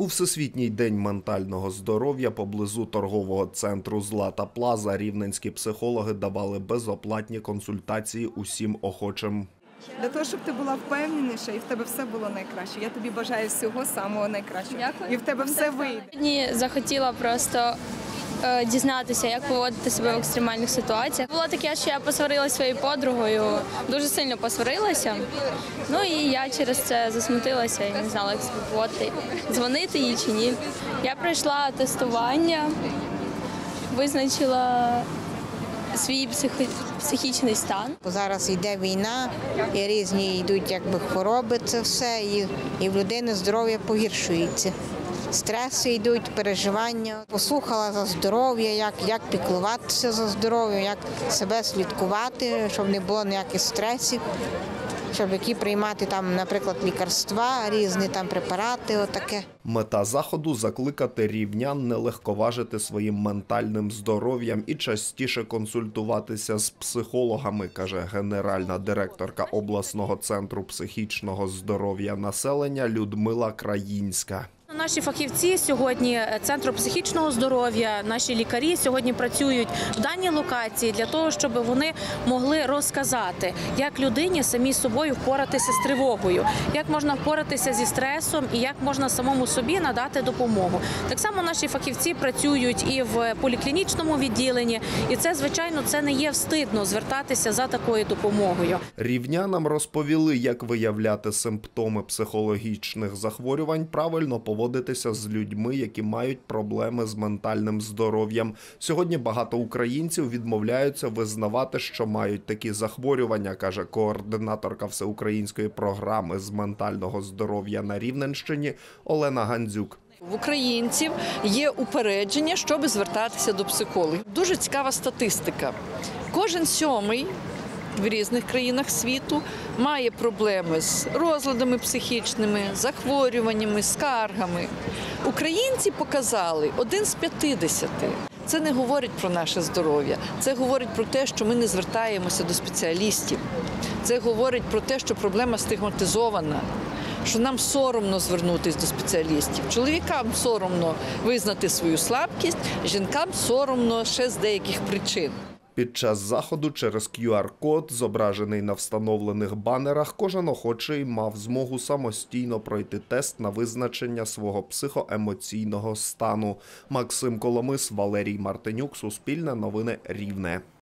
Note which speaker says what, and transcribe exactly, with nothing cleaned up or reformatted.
Speaker 1: У Всесвітній день ментального здоров'я поблизу торгового центру «Злата Плаза» рівненські психологи давали безоплатні консультації усім охочим.
Speaker 2: Для того, щоб ти була впевненіша і в тебе все було найкраще. Я тобі бажаю всього самого найкращого.
Speaker 3: Дякую.
Speaker 2: І в тебе все вийде.
Speaker 3: Сьогодні захотіла просто е, дізнатися, як поводити себе в екстремальних ситуаціях. Було таке, що я посварилася своєю подругою, дуже сильно посварилася. Ну і я через це засмутилася і не знала, як себе поводити, дзвонити їй чи ні. Я пройшла тестування, визначила свій психо- психічний стан.
Speaker 4: Зараз йде війна, і різні йдуть якби хвороби, це все, і, і в людини здоров'я погіршується. Стреси йдуть, переживання. Послухала за здоров'я, як, як піклуватися за здоров'я, як себе слідкувати, щоб не було ніяких стресів, щоб які приймати там, наприклад, лікарства, різні там препарати, отаке.
Speaker 1: Мета заходу – закликати рівнян не легковажити своїм ментальним здоров'ям і частіше консультуватися з психологами, каже генеральна директорка обласного центру психічного здоров'я населення Людмила Країнська.
Speaker 5: Наші фахівці сьогодні Центру психічного здоров'я, наші лікарі сьогодні працюють в даній локації для того, щоб вони могли розказати, як людині самій собою впоратися з тривогою, як можна впоратися зі стресом і як можна самому собі надати допомогу. Так само наші фахівці працюють і в поліклінічному відділенні, і це, звичайно, це не є встидно звертатися за такою допомогою.
Speaker 1: Рівнянам розповіли, як виявляти симптоми психологічних захворювань, правильно поводитися з людьми, які мають проблеми з ментальним здоров'ям. Сьогодні багато українців відмовляються визнавати, що мають такі захворювання, каже координаторка всеукраїнської програми з ментального здоров'я на Рівненщині Олена Гандзюк.
Speaker 6: В українців є упередження, щоб звертатися до психологів. Дуже цікава статистика. Кожен сьомий в різних країнах світу має проблеми з розладами психічними, захворюваннями, скаргами. Українці показали один з п'ятдесяти. Це не говорить про наше здоров'я, це говорить про те, що ми не звертаємося до спеціалістів. Це говорить про те, що проблема стигматизована, що нам соромно звернутися до спеціалістів. Чоловікам соромно визнати свою слабкість, жінкам соромно ще з деяких причин.
Speaker 1: Під час заходу через кю ар-код, зображений на встановлених банерах, кожен охочий мав змогу самостійно пройти тест на визначення свого психоемоційного стану. Максим Коломис, Валерій Мартинюк, Суспільне новини, Рівне.